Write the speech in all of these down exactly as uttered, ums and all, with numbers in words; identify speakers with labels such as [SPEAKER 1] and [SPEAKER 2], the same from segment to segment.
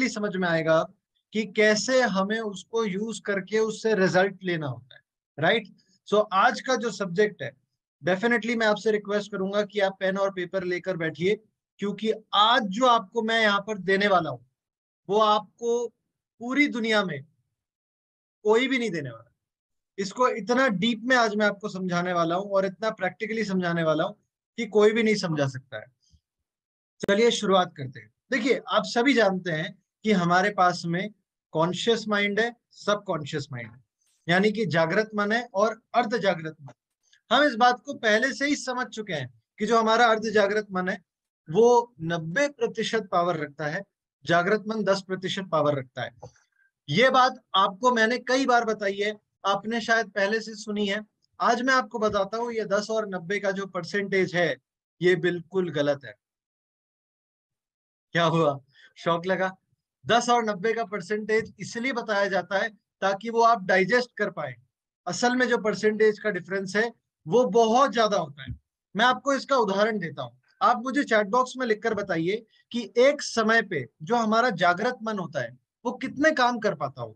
[SPEAKER 1] Practically समझ में आएगा कि कैसे हमें उसको यूज करके उससे रिजल्ट लेना होता है, राइट। सो आज का जो सब्जेक्ट है, डेफिनेटली मैं आपसे रिक्वेस्ट करूंगा कि आप पेन और पेपर लेकर बैठिए, क्योंकि आज जो आपको मैं यहाँ पर देने वाला हूँ वो आपको पूरी दुनिया में कोई भी नहीं देने वाला। इसको इतना डीप में आज मैं आपको समझाने वाला हूँ और इतना प्रैक्टिकली समझाने वाला हूँ कि कोई भी नहीं समझा सकता है। चलिए शुरुआत करते हैं। देखिए, आप सभी जानते हैं कि हमारे पास में कॉन्शियस माइंड है, सब कॉन्शियस माइंड है, यानी कि जागृत मन है और अर्ध जागृत मन। हम इस बात को पहले से ही समझ चुके हैं कि जो हमारा अर्ध जागृत मन है वो नब्बे प्रतिशत पावर रखता है, जागृत मन दस प्रतिशत पावर रखता है। ये बात आपको मैंने कई बार बताई है, आपने शायद पहले से सुनी है। आज मैं आपको बताता हूँ ये दस और नब्बे का जो परसेंटेज है ये बिल्कुल गलत है। क्या हुआ, शौक लगा? दस और नब्बे का परसेंटेज इसलिए बताया जाता है ताकि वो आप डाइजेस्ट कर पाए। असल में जो परसेंटेज का डिफरेंस है वो बहुत ज्यादा होता है। मैं आपको इसका उदाहरण देता हूँ। आप मुझे चैट बॉक्स में लिखकर बताइए कि एक समय पे जो हमारा जागृत मन होता है वो कितने काम कर पाता हो।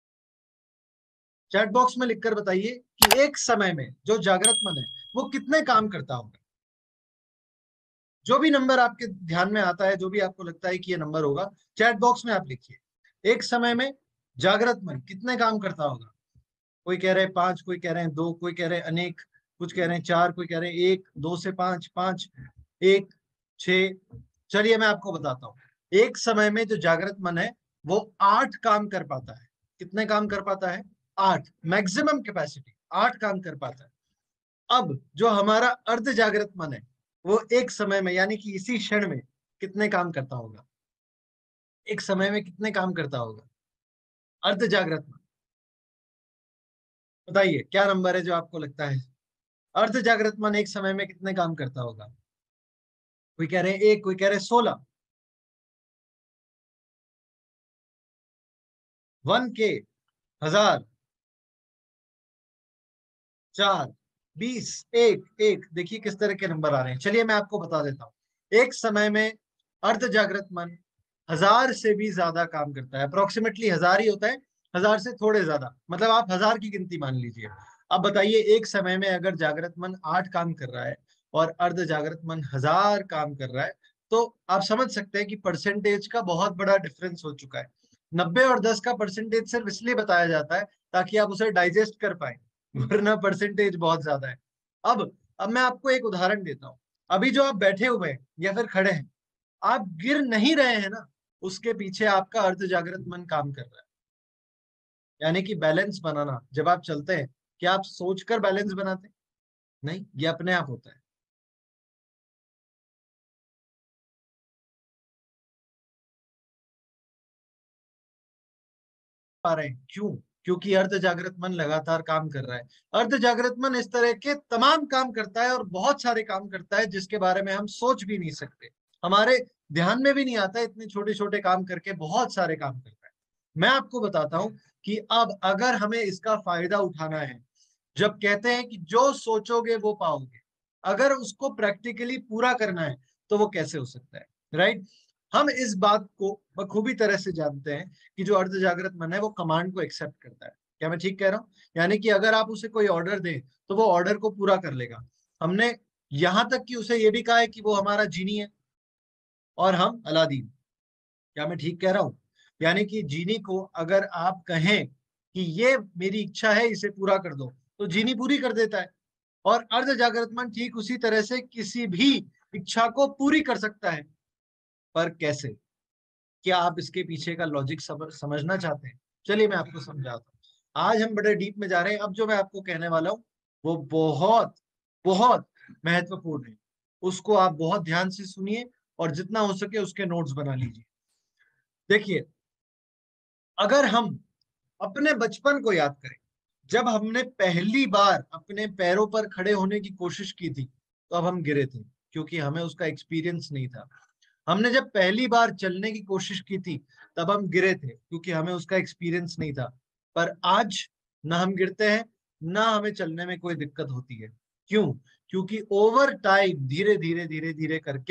[SPEAKER 1] चैट बॉक्स में लिखकर बताइए कि एक समय में जो जागृत मन है वो कितने काम करता होगा। जो भी नंबर आपके ध्यान में आता है, जो भी आपको लगता है कि ये नंबर होगा, चैट बॉक्स में आप लिखिए। एक समय में जागृत मन कितने काम करता होगा? कोई कह रहे हैं पांच, कोई कह रहे हैं दो, कोई कह रहे हैं अनेक, कुछ कह रहे हैं चार, कोई कह रहे हैं एक, दो से पांच, पांच, एक, छ। चलिए मैं आपको बताता हूँ। एक समय में जो जागृत मन है वो आठ काम कर पाता है। कितने काम कर पाता है? आठ। मैक्सिमम कैपेसिटी आठ काम कर पाता है। अब जो हमारा अर्ध जागृत मन है वो एक समय में, यानी कि इसी क्षण में, कितने काम करता होगा? एक समय में कितने काम करता होगा अर्ध जागृत मन? बताइए क्या नंबर है जो आपको लगता है अर्ध जागृत मन एक समय में कितने काम करता होगा? कोई कह रहे हैं एक, कोई कह रहे हैं सोलह, वन के, हजार, चार, बीस, एक, एक। देखिए किस तरह के नंबर आ रहे हैं। चलिए मैं आपको बता देता हूँ। एक समय में अर्ध जागृत मन हजार से भी ज्यादा काम करता है। अप्रोक्सीमेटली हजार ही होता है, हजार से थोड़े ज्यादा, मतलब आप हजार की गिनती मान लीजिए। अब बताइए, एक समय में अगर जागृत मन आठ काम कर रहा है और अर्ध जागृत मन हजार काम कर रहा है, तो आप समझ सकते हैं कि परसेंटेज का बहुत बड़ा डिफरेंस हो चुका है। नब्बे और दस का परसेंटेज सिर्फ इसलिए बताया जाता है ताकि आप उसे डाइजेस्ट कर पाए, वरना परसेंटेज बहुत ज्यादा है। अब अब मैं आपको एक उदाहरण देता हूँ। अभी जो आप बैठे हुए हैं या फिर खड़े हैं, आप गिर नहीं रहे हैं ना, उसके पीछे आपका अर्ध जागृत मन काम कर रहा है। यानी कि बैलेंस बनाना, जब आप चलते हैं क्या आप सोचकर बैलेंस बनाते हैं? नहीं, ये अपने आप होता है। पा रहे हैं क्यों? क्योंकि अर्ध जागृत मन लगातार काम कर रहा है। अर्ध जागृत मन इस तरह के तमाम काम करता है और बहुत सारे काम करता है जिसके बारे में हम सोच भी नहीं सकते, हमारे ध्यान में भी नहीं आता। इतने छोटे छोटे काम करके बहुत सारे काम करता है। मैं आपको बताता हूं कि अब अगर हमें इसका फायदा उठाना है, जब कहते हैं कि जो सोचोगे वो पाओगे, अगर उसको प्रैक्टिकली पूरा करना है तो वो कैसे हो सकता है, राइट। हम इस बात को बखूबी तरह से जानते हैं कि जो अर्ध जागृत मन है वो कमांड को एक्सेप्ट करता है। क्या मैं ठीक कह रहा हूँ? यानी कि अगर आप उसे कोई ऑर्डर दें तो वो ऑर्डर को पूरा कर लेगा। हमने यहां तक कि उसे ये भी कहा है कि वो हमारा जीनी है और हम अलादीन। क्या मैं ठीक कह रहा हूँ? यानी कि जीनी को अगर आप कहें कि ये मेरी इच्छा है, इसे पूरा कर दो, तो जीनी पूरी कर देता है। और अर्ध जागृत मन ठीक उसी तरह से किसी भी इच्छा को पूरी कर सकता है। पर कैसे? क्या आप इसके पीछे का लॉजिक समझना चाहते हैं? चलिए मैं आपको समझाता हूँ। आज हम बड़े डीप में जा रहे हैं। अब जो मैं आपको कहने वाला हूँ वो बहुत बहुत महत्वपूर्ण है। उसको आप बहुत ध्यान से सुनिए और जितना हो सके उसके नोट्स बना लीजिए। देखिए, अगर हम अपने बचपन को याद करें, जब हमने पहली बार अपने पैरों पर खड़े होने की कोशिश की थी, तो अब हम गिरे थे क्योंकि हमें उसका एक्सपीरियंस नहीं था। हमने जब पहली बार चलने की कोशिश की थी तब हम गिरे थे क्योंकि हमें उसका एक्सपीरियंस नहीं था। पर आज ना हम गिरते हैं, ना हमें चलने में कोई दिक्कत होती है। क्यों? क्योंकि ओवर टाइम, धीरे धीरे धीरे धीरे करके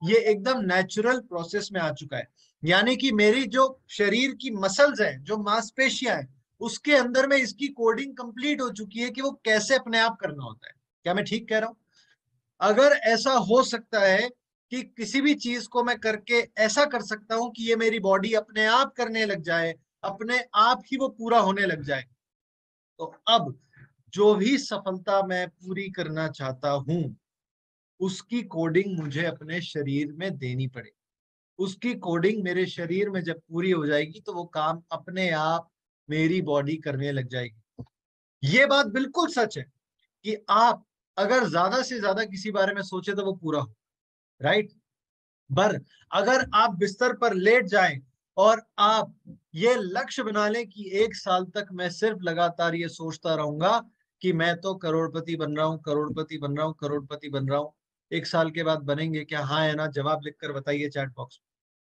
[SPEAKER 1] ये एकदम नेचुरल प्रोसेस में आ चुका है। यानी कि मेरी जो शरीर की मसल्स हैं, जो मांसपेशियां हैं, उसके अंदर में इसकी कोडिंग कंप्लीट हो चुकी है कि वो कैसे अपने आप करना होता है। क्या मैं ठीक कह रहा हूं? अगर ऐसा हो सकता है कि किसी भी चीज को मैं करके ऐसा कर सकता हूं कि ये मेरी बॉडी अपने आप करने लग जाए, अपने आप ही वो पूरा होने लग जाए, तो अब जो भी सफलता मैं पूरी करना चाहता हूं, उसकी कोडिंग मुझे अपने शरीर में देनी पड़ेगी। उसकी कोडिंग मेरे शरीर में जब पूरी हो जाएगी तो वो काम अपने आप मेरी बॉडी करने लग जाएगी। ये बात बिल्कुल सच है कि आप अगर ज्यादा से ज्यादा किसी बारे में सोचे तो वो पूरा हो, राइट। पर अगर आप बिस्तर पर लेट जाएं और आप ये लक्ष्य बना लें कि एक साल तक मैं सिर्फ लगातार ये सोचता रहूंगा कि मैं तो करोड़पति बन रहा हूं, करोड़पति बन रहा हूं, करोड़पति बन रहा हूं। एक साल के बाद बनेंगे क्या? हाँ या ना जवाब लिखकर बताइए चैट बॉक्स में।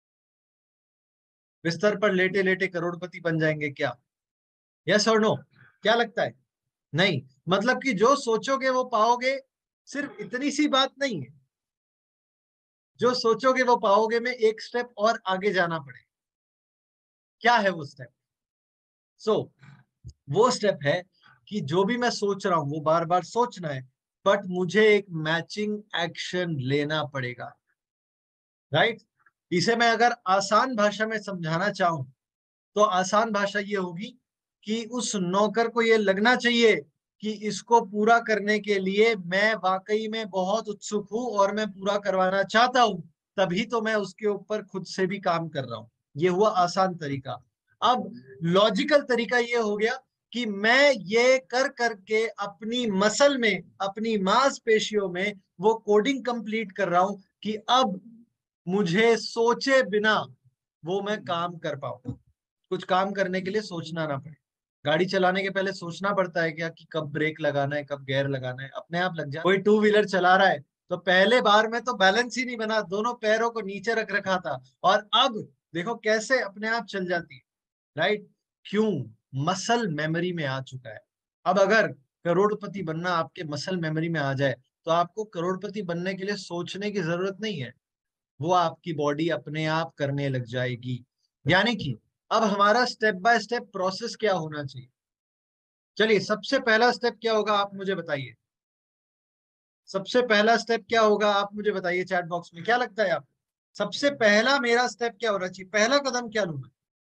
[SPEAKER 1] बिस्तर पर लेटे लेटे करोड़पति बन जाएंगे क्या? यस और नो? क्या लगता है? नहीं। मतलब कि जो सोचोगे वो पाओगे, सिर्फ इतनी सी बात नहीं है। जो सोचोगे वो पाओगे में एक स्टेप और आगे जाना पड़ेगा। क्या है वो स्टेप? सो so, वो स्टेप है कि जो भी मैं सोच रहा हूं वो बार बार सोचना है, बट मुझे एक मैचिंग एक्शन लेना पड़ेगा, राइट। इसे मैं अगर आसान भाषा में समझाना चाहूं तो आसान भाषा ये होगी कि उस नौकर को ये लगना चाहिए कि इसको पूरा करने के लिए मैं वाकई में बहुत उत्सुक हूं और मैं पूरा करवाना चाहता हूं, तभी तो मैं उसके ऊपर खुद से भी काम कर रहा हूं। ये हुआ आसान तरीका। अब लॉजिकल तरीका ये हो गया कि मैं ये कर करके अपनी मसल में, अपनी मांसपेशियों में वो कोडिंग कंप्लीट कर रहा हूं कि अब मुझे सोचे बिना वो मैं काम कर पाऊं। कुछ काम करने के लिए सोचना ना पड़े। गाड़ी चलाने के पहले सोचना पड़ता है क्या कि कब ब्रेक लगाना है, कब गियर लगाना है? अपने आप लग जाए। कोई टू व्हीलर चला रहा है तो पहले बार में तो बैलेंस ही नहीं बना, दोनों पैरों को नीचे रख रखा था, और अब देखो कैसे अपने आप चल जाती है, राइट। क्यों? मसल मेमोरी में आ चुका है। अब अगर करोड़पति बनना आपके मसल मेमोरी में आ जाए तो आपको करोड़पति बनने के लिए सोचने की जरूरत नहीं है, वो आपकी बॉडी अपने आप करने लग जाएगी। यानी कि अब हमारा स्टेप बाय स्टेप प्रोसेस क्या होना चाहिए? चलिए, सबसे पहला स्टेप क्या होगा आप मुझे बताइए। सबसे पहला स्टेप क्या होगा आप मुझे बताइए चैट बॉक्स में। क्या लगता है आप? सबसे पहला मेरा स्टेप क्या होना चाहिए? पहला कदम क्या लूंगा?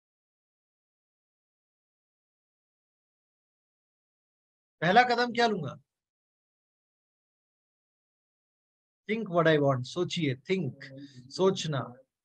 [SPEAKER 1] पहला कदम क्या लूंगा? Think what I want. सोचिए, थिंक, सोचना।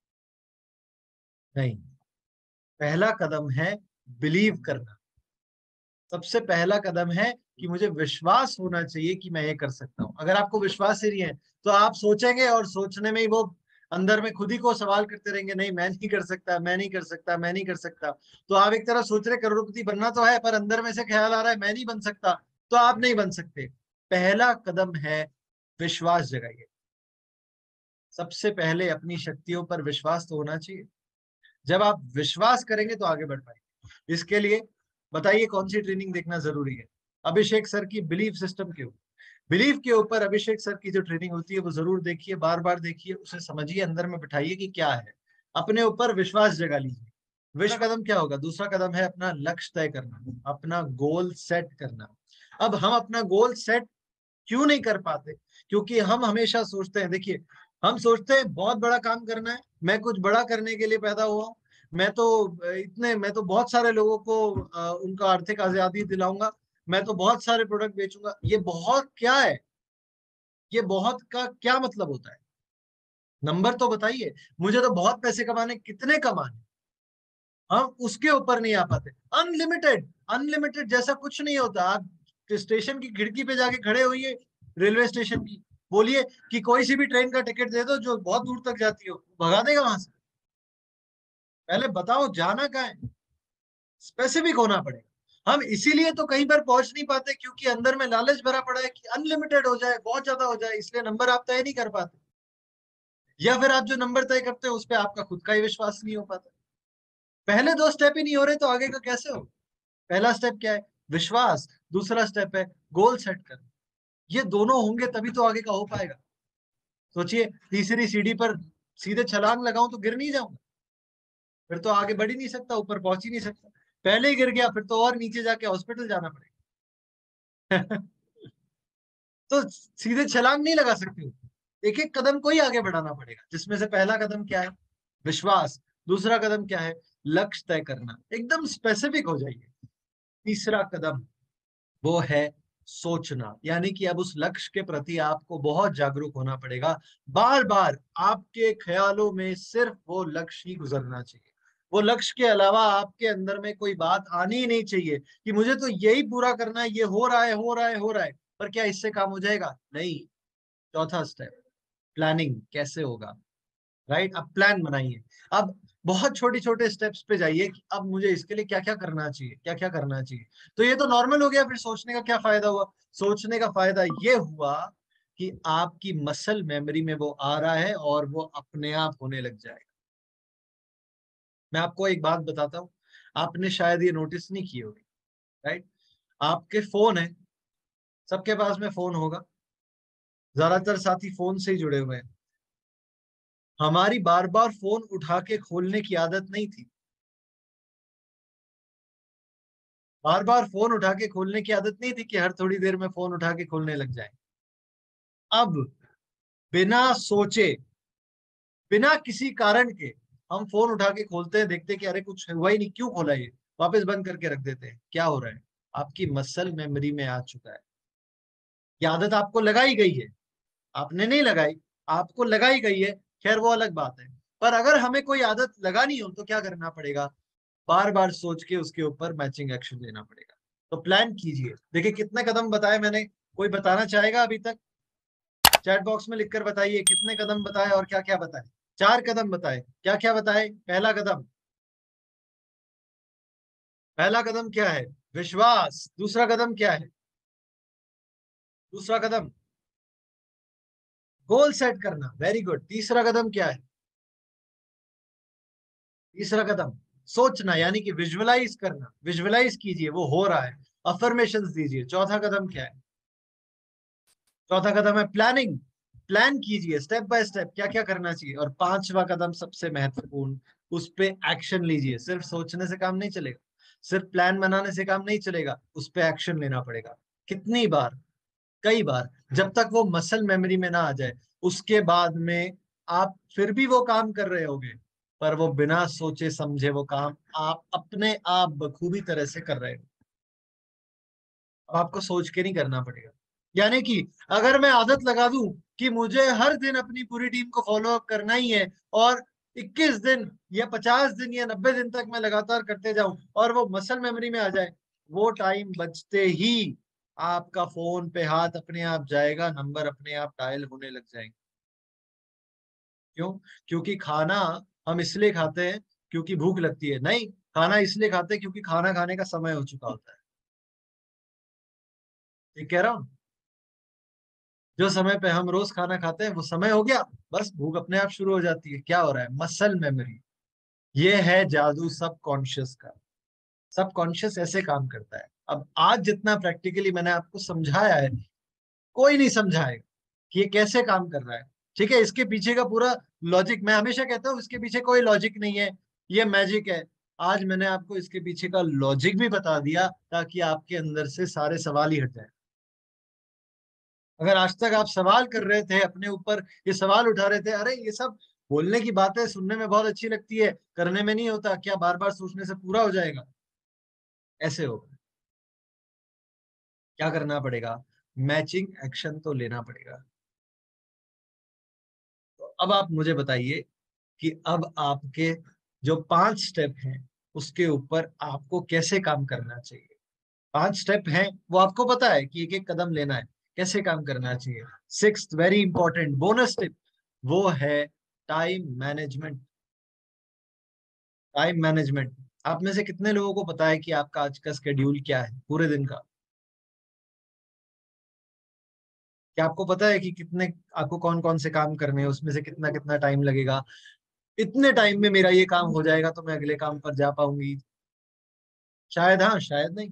[SPEAKER 1] नहीं, पहला कदम है बिलीव करना। सबसे पहला कदम है कि मुझे विश्वास होना चाहिए कि मैं ये कर सकता हूं। अगर आपको विश्वास ही नहीं है तो आप सोचेंगे और सोचने में ही वो अंदर में खुद ही को सवाल करते रहेंगे, नहीं मैं नहीं कर सकता, मैं नहीं कर सकता, मैं नहीं कर सकता। तो आप एक तरह सोच रहे करोड़पति बनना तो है, पर अंदर में से ख्याल आ रहा है मैं नहीं बन सकता, तो आप नहीं बन सकते। पहला कदम है विश्वास जगाइए। सबसे पहले अपनी शक्तियों पर विश्वास तो होना चाहिए। जब आप विश्वास करेंगे तो आगे बढ़ पाएंगे। इसके लिए बताइए कौन सी ट्रेनिंग देखना जरूरी है? अभिषेक सर की बिलीफ सिस्टम के ऊपर। बिलीफ के ऊपर अभिषेक सर की जो ट्रेनिंग होती है वो जरूर देखिए, बार बार देखिए, उसे समझिए, अंदर में बिठाइए कि क्या है। अपने ऊपर विश्वास जगा लीजिए। विश्व कदम क्या होगा? दूसरा कदम है अपना लक्ष्य तय करना, अपना गोल सेट करना। अब हम अपना गोल सेट क्यों नहीं कर पाते? क्योंकि हम हमेशा सोचते हैं, देखिए, हम सोचते हैं बहुत बड़ा काम करना है, मैं कुछ बड़ा करने के लिए पैदा हुआ हूं, मैं तो इतने मैं तो बहुत सारे लोगों को अ, उनका आर्थिक आजादी दिलाऊंगा, मैं तो बहुत सारे प्रोडक्ट बेचूंगा। ये बहुत क्या है? ये बहुत का क्या मतलब होता है? नंबर तो बताइए मुझे। तो बहुत पैसे कमाने, कितने कमाने, हम उसके ऊपर नहीं आ पाते। अनलिमिटेड, अनलिमिटेड जैसा कुछ नहीं होता। आप स्टेशन की खिड़की पे जाके खड़े होइए, रेलवे स्टेशन की, बोलिए कि कोई सी भी ट्रेन का टिकट दे दो जो बहुत दूर तक जाती हो, भगा देगा वहां से। पहले बताओ जाना कहाँ है? स्पेसिफिक होना पड़ेगा। हम इसीलिए तो कहीं पर पहुंच नहीं पाते क्योंकि अंदर में लालच भरा पड़ा है कि अनलिमिटेड हो जाए, बहुत ज्यादा हो जाए, इसलिए नंबर आप तय नहीं कर पाते। या फिर आप जो नंबर तय करते हो उस पर आपका खुद का ही विश्वास नहीं हो पाता। पहले दो स्टेप ही नहीं हो रहे तो आगे का कैसे हो? पहला स्टेप क्या है? विश्वास। दूसरा स्टेप है गोल सेट करना। ये दोनों होंगे तभी तो आगे का हो पाएगा। सोचिए तीसरी सीढ़ी पर सीधे छलांग लगाऊं तो गिर नहीं जाऊंगा, फिर तो आगे बढ़ ही नहीं सकता, ऊपर पहुंच ही नहीं सकता। पहले ही गिर गया फिर तो और नीचे जाके हॉस्पिटल जाना पड़ेगा। तो सीधे छलांग नहीं लगा सकते, एक एक कदम को ही आगे बढ़ाना पड़ेगा, जिसमें से पहला कदम क्या है? विश्वास। दूसरा कदम क्या है? लक्ष्य तय करना, एकदम स्पेसिफिक हो जाइए। तीसरा कदम वो है सोचना, यानी कि अब उस लक्ष्य के प्रति आपको बहुत जागरूक होना पड़ेगा। बार बार आपके ख्यालों में सिर्फ वो लक्ष्य ही गुजरना चाहिए। वो लक्ष्य के अलावा आपके अंदर में कोई बात आनी ही नहीं चाहिए कि मुझे तो यही पूरा करना है, ये हो रहा है हो रहा है हो रहा है। पर क्या इससे काम हो जाएगा? नहीं। चौथा स्टेप, प्लानिंग कैसे होगा। राइट, अब प्लान बनाइए। अब बहुत छोटे छोटे स्टेप्स पे जाइए कि अब मुझे इसके लिए क्या क्या करना चाहिए, क्या क्या करना चाहिए। तो ये तो नॉर्मल हो गया, फिर सोचने का क्या फायदा हुआ? सोचने का फायदा ये हुआ कि आपकी मसल मेमोरी में वो आ रहा है और वो अपने आप होने लग जाएगा। मैं आपको एक बात बताता हूँ, आपने शायद ये नोटिस नहीं की होगी। राइट, आपके फोन है, सबके पास में फोन होगा, ज्यादातर साथी फोन से ही जुड़े हुए हैं। हमारी बार बार फोन उठा के खोलने की आदत नहीं थी, बार बार फोन उठा के खोलने की आदत नहीं थी कि हर थोड़ी देर में फोन उठा के खोलने लग जाए। अब बिना सोचे, बिना किसी कारण के हम फोन उठा के खोलते हैं, देखते हैं कि अरे कुछ हुआ ही नहीं, क्यों खोला ये, वापस बंद करके रख देते हैं। क्या हो रहा है? आपकी मसल मेमोरी में आ चुका है। ये आदत आपको लगाई गई है, आपने नहीं लगाई, आपको लगाई गई है। खैर वो अलग बात है। पर अगर हमें कोई आदत लगानी हो तो क्या करना पड़ेगा? बार बार सोच के उसके ऊपर मैचिंग एक्शन लेना पड़ेगा। तो प्लान कीजिए। देखिए कितने कदम बताए मैंने, कोई बताना चाहेगा अभी तक? चैट बॉक्स में लिखकर बताइए कितने कदम बताए और क्या क्या बताए। चार कदम बताए, क्या क्या बताए? पहला कदम, पहला कदम क्या है? विश्वास। दूसरा कदम क्या है? दूसरा कदम गोल सेट करना, वेरी गुड। तीसरा कदम क्या है? तीसरा कदम सोचना, यानी कि विजुअलाइज करना, विजुअलाइज कीजिए वो हो रहा है, अफर्मेशंस दीजिए। चौथा कदम क्या है? चौथा कदम है प्लानिंग। प्लान कीजिए स्टेप बाय स्टेप क्या क्या करना चाहिए। और पांचवा कदम सबसे महत्वपूर्ण, उस पे एक्शन लीजिए। सिर्फ सोचने से काम नहीं चलेगा, सिर्फ प्लान बनाने से काम नहीं चलेगा, उस पे एक्शन लेना पड़ेगा। कितनी बार? कई बार, जब तक वो मसल मेमोरी में ना आ जाए। उसके बाद में आप फिर भी वो काम कर रहे होगे, पर वो बिना सोचे समझे वो काम आप अपने आप बखूबी तरह से कर रहे हो। अब आपको सोच के नहीं करना पड़ेगा। यानी कि अगर मैं आदत लगा दूं कि मुझे हर दिन अपनी पूरी टीम को फॉलो अप करना ही है, और इक्कीस दिन या पचास दिन या नब्बे दिन तक मैं लगातार करते जाऊं और वो मसल मेमोरी में आ जाए, वो टाइम बचते ही आपका फोन पे हाथ अपने आप जाएगा, नंबर अपने आप डायल होने लग जाएंगे। क्यों? क्योंकि खाना हम इसलिए खाते हैं क्योंकि भूख लगती है? नहीं, खाना इसलिए खाते हैं क्योंकि खाना खाने का समय हो चुका होता है। ये कह रहा हूं, जो समय पे हम रोज खाना खाते हैं वो समय हो गया, बस भूख अपने आप शुरू हो जाती है। क्या हो रहा है? Muscle memory. ये है जादू सब कॉन्शियस का। सब कॉन्शियस ऐसे काम करता है। अब आज जितना प्रैक्टिकली मैंने आपको समझाया है, कोई नहीं समझाएगा कि ये कैसे काम कर रहा है। ठीक है, इसके पीछे का पूरा लॉजिक, मैं हमेशा कहता हूँ इसके पीछे कोई लॉजिक नहीं है, ये मैजिक है। आज मैंने आपको इसके पीछे का लॉजिक भी बता दिया ताकि आपके अंदर से सारे सवाल ही हट जाए। अगर आज तक आप सवाल कर रहे थे अपने ऊपर, ये सवाल उठा रहे थे, अरे ये सब बोलने की बातें सुनने में बहुत अच्छी लगती है, करने में नहीं होता, क्या बार बार सोचने से पूरा हो जाएगा? ऐसे होगा। क्या करना पड़ेगा? मैचिंग एक्शन तो लेना पड़ेगा। तो अब आप मुझे बताइए कि अब आपके जो पांच स्टेप हैं उसके ऊपर आपको कैसे काम करना चाहिए। पांच स्टेप हैं, वो आपको पता है कि एक एक कदम लेना है, कैसे काम करना चाहिए। Sixth very important bonus tip, वो है टाइम मैनेजमेंट। Time management. आप में से कितने लोगों को पता है कि आपका आज का स्केड्यूल क्या है पूरे दिन का? क्या आपको पता है कि कितने, आपको कौन कौन से काम करने हैं, उसमें से कितना कितना टाइम लगेगा? इतने टाइम में मेरा ये काम हो जाएगा तो मैं अगले काम पर जा पाऊंगी। शायद, हाँ शायद नहीं।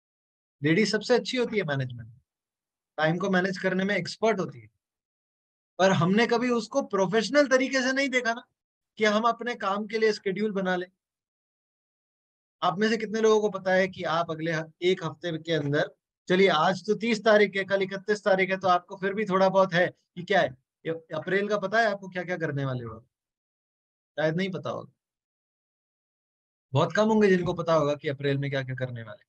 [SPEAKER 1] लेडीज सबसे अच्छी होती है मैनेजमेंट, टाइम को मैनेज करने में एक्सपर्ट होती है। पर हमने कभी उसको प्रोफेशनल तरीके से नहीं देखा ना, कि हम अपने काम के लिए स्केड्यूल बना लें। आप में से कितने लोगों को पता है कि आप अगले ह- एक हफ्ते के अंदर, चलिए आज तो तीस तारीख है, कल इकतीस तारीख है, तो आपको फिर भी थोड़ा बहुत है कि क्या है, ये अप्रैल का पता है आपको क्या क्या करने वाले हो? शायद नहीं पता होगा। बहुत कम होंगे जिनको पता होगा कि अप्रैल में क्या क्या करने वाले।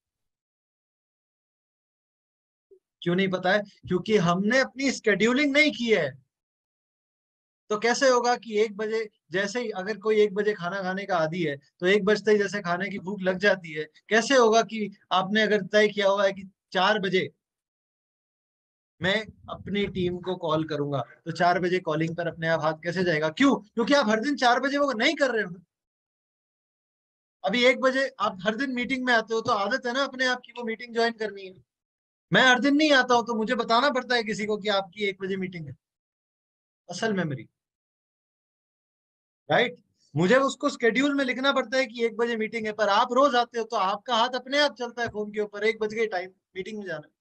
[SPEAKER 1] क्यों नहीं पता है? क्योंकि हमने अपनी स्केड्यूलिंग नहीं की है। तो कैसे होगा कि एक बजे, जैसे ही अगर कोई एक बजे खाना खाने का आदी है, तो एक बजते ही जैसे खाने की भूख लग जाती है, कैसे होगा कि आपने अगर तय किया हुआ है कि चार बजे मैं अपनी टीम को कॉल करूंगा, तो चार बजे कॉलिंग पर अपने आप हाथ कैसे जाएगा? क्यों? क्योंकि आप हर दिन चार बजे वो नहीं कर रहे हो। अभी एक बजे आप हर दिन मीटिंग में आते हो, तो आदत है ना अपने आप की वो मीटिंग ज्वाइन करनी है। मैं हर दिन नहीं आता हूं, तो मुझे बताना पड़ता है किसी को कि आपकी एक बजे मीटिंग है। असल मेमोरी, राइट। मुझे उसको स्केड्यूल में लिखना पड़ता है कि एक बजे मीटिंग है, पर आप रोज आते हो तो आपका हाथ अपने आप चलता है फोन के ऊपर, एक बज गए, टाइम मीटिंग में जाना है।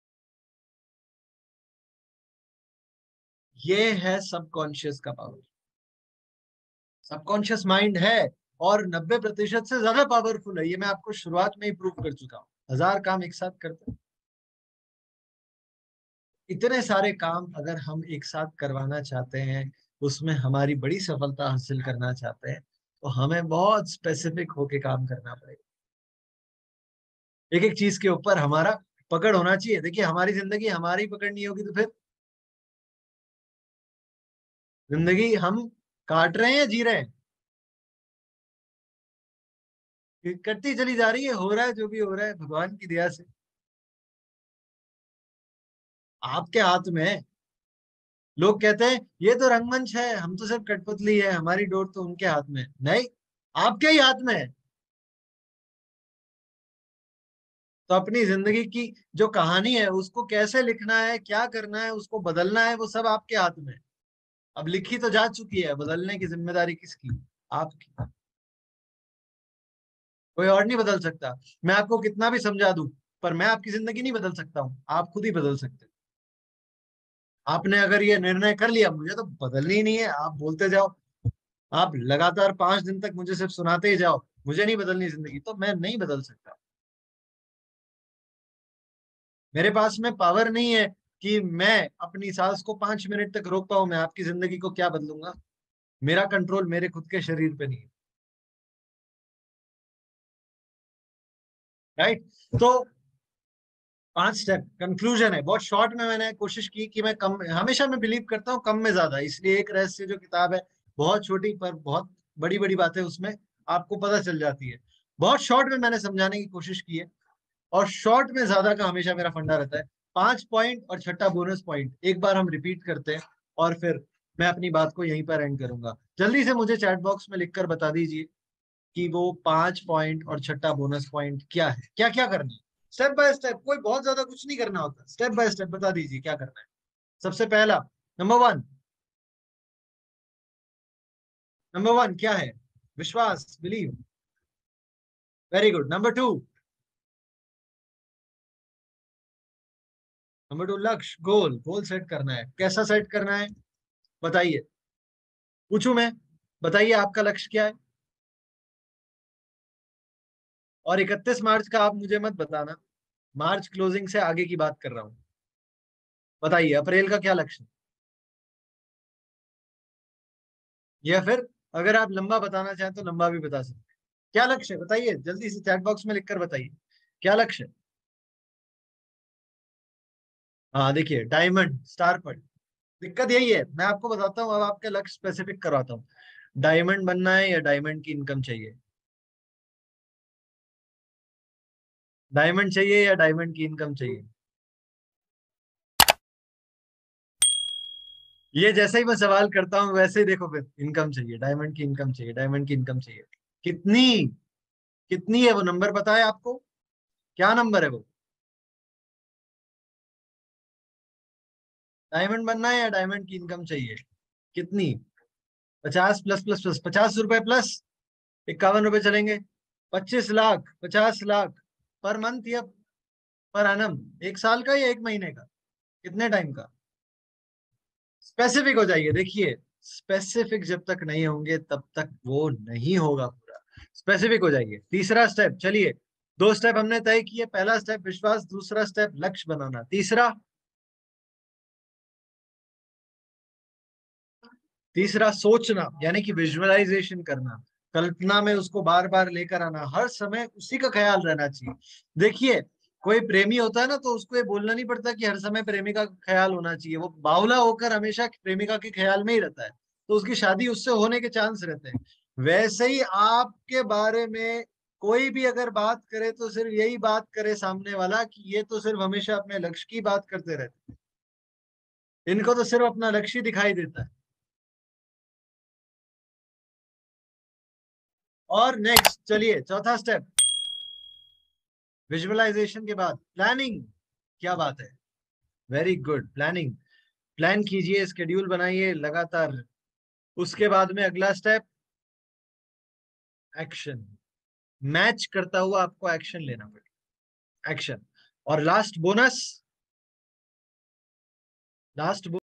[SPEAKER 1] ये है सबकॉन्शियस का पावर। सबकॉन्शियस माइंड है, और नब्बे प्रतिशत से ज्यादा पावरफुल है। ये मैं आपको शुरुआत में ही प्रूव कर चुका हूँ। हजार काम एक साथ करते हैं। इतने सारे काम अगर हम एक साथ करवाना चाहते हैं, उसमें हमारी बड़ी सफलता हासिल करना चाहते हैं, तो हमें बहुत स्पेसिफिक होके काम करना पड़ेगा। एक एक चीज के ऊपर हमारा पकड़ होना चाहिए। देखिए, हमारी जिंदगी हमारी पकड़ नहीं होगी तो फिर जिंदगी हम काट रहे हैं या जी रहे हैं? ये कटती चली जा रही है, हो रहा है जो भी हो रहा है भगवान की दया से। आपके हाथ में है। लोग कहते हैं ये तो रंगमंच है, हम तो सिर्फ कठपुतली है, हमारी डोर तो उनके हाथ में है। नहीं, आपके ही हाथ में है। तो अपनी जिंदगी की जो कहानी है, उसको कैसे लिखना है, क्या करना है, उसको बदलना है, वो सब आपके हाथ में है। अब लिखी तो जा चुकी है, बदलने की जिम्मेदारी किसकी? आपकी। कोई और नहीं बदल सकता। मैं आपको कितना भी समझा दूं, पर मैं आपकी जिंदगी नहीं बदल सकता हूँ। आप खुद ही बदल सकते हैं। आपने अगर ये निर्णय कर लिया मुझे तो बदलनी ही नहीं है, आप बोलते जाओ, आप लगातार पांच दिन तक मुझे सिर्फ सुनाते ही जाओ, मुझे नहीं बदलनी जिंदगी, तो मैं नहीं बदल सकता। मेरे पास में पावर नहीं है कि मैं अपनी सांस को पांच मिनट तक रोक पाऊं। मैं आपकी जिंदगी को क्या बदलूंगा? मेरा कंट्रोल मेरे खुद के शरीर पे नहीं है। राइट। तो पांच स्टेप कंक्लूजन है, बहुत शॉर्ट में मैंने कोशिश की कि मैं कम, हमेशा मैं बिलीव करता हूँ कम में ज्यादा, इसलिए एक रहस्य जो किताब है, बहुत छोटी पर बहुत बड़ी बड़ी बातें उसमें आपको पता चल जाती है। बहुत शॉर्ट में मैंने समझाने की कोशिश की है, और शॉर्ट में ज्यादा का हमेशा मेरा फंडा रहता है। पांच पॉइंट और छठा बोनस पॉइंट एक बार हम रिपीट करते हैं, और फिर मैं अपनी बात को यहीं पर एंड करूंगा। जल्दी से मुझे चैट बॉक्स में लिखकर बता दीजिए कि वो पांच पॉइंट और छठा बोनस पॉइंट क्या है, क्या क्या करना है। स्टेप बाय स्टेप, कोई बहुत ज्यादा कुछ नहीं करना होता, स्टेप बाय स्टेप बता दीजिए क्या करना है। सबसे पहला, नंबर वन। नंबर वन क्या है? विश्वास, believe. Very good. Number two. Number two, लक्ष्य, गोल। गोल सेट करना है। कैसा सेट करना है? बताइए। पूछू मैं? बताइए आपका लक्ष्य क्या है? और इकतीस मार्च का आप मुझे मत बताना, मार्च क्लोजिंग से आगे की बात कर रहा हूं। बताइए अप्रैल का क्या लक्ष्य है? या फिर अगर आप लंबा बताना चाहें तो लंबा भी बता सकते हैं। क्या लक्ष्य है बताइए, जल्दी से चैट बॉक्स में लिखकर बताइए क्या लक्ष्य है। हाँ देखिए, डायमंड स्टार पर। दिक्कत यही है, मैं आपको बताता हूँ, अब आपके लक्ष्य स्पेसिफिक करवाता हूँ। डायमंड बनना है या डायमंड की इनकम चाहिए? डायमंड चाहिए या डायमंड की इनकम चाहिए? ये जैसे ही मैं सवाल करता हूँ वैसे ही देखो, फिर इनकम चाहिए, डायमंड की इनकम चाहिए, डायमंड की इनकम चाहिए। कितनी? कितनी है वो नंबर पता है आपको? क्या नंबर है वो? डायमंड बनना है या डायमंड की इनकम चाहिए? कितनी? पचास प्लस प्लस प्लस पचास रुपए प्लस इक्यावन रुपए चलेंगे। पच्चीस लाख, पचास लाख पर मंथ या पर एनम? एक साल का या एक महीने का? कितने टाइम का? स्पेसिफिक हो जाइए। देखिए, स्पेसिफिक जब तक नहीं होंगे तब तक वो नहीं होगा पूरा। स्पेसिफिक हो जाइए। तीसरा स्टेप, चलिए दो स्टेप हमने तय किए। पहला स्टेप विश्वास, दूसरा स्टेप लक्ष्य बनाना, तीसरा तीसरा सोचना, यानी कि विजुअलाइजेशन करना, कल्पना में उसको बार बार लेकर आना, हर समय उसी का ख्याल रहना चाहिए। देखिए, कोई प्रेमी होता है ना, तो उसको ये बोलना नहीं पड़ता कि हर समय प्रेमिका का ख्याल होना चाहिए। वो बावला होकर हमेशा प्रेमिका के ख्याल में ही रहता है, तो उसकी शादी उससे होने के चांस रहते हैं। वैसे ही आपके बारे में कोई भी अगर बात करे तो सिर्फ यही बात करे सामने वाला कि ये तो सिर्फ हमेशा अपने लक्ष्य की बात करते रहते हैं, इनको तो सिर्फ अपना लक्ष्य ही दिखाई देता है। और नेक्स्ट, चलिए चौथा स्टेप, विजुअलाइजेशन के बाद प्लानिंग। क्या बात है, वेरी गुड, प्लानिंग। प्लान कीजिए, स्केड्यूल बनाइए लगातार। उसके बाद में अगला स्टेप एक्शन। मैच करता हुआ आपको एक्शन लेना पड़ेगा, एक्शन। और लास्ट बोनस, लास्ट